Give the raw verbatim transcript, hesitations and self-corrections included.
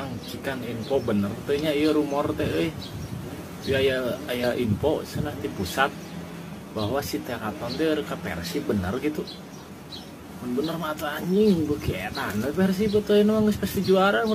mang cikan info bener teh nya ieu rumor teh euy. Aya aya info sana di pusat bahwa si Teraton teh ke Persib bener gitu. Mun bener mah anjing beuki eta Persib teh nu geus pasti juara.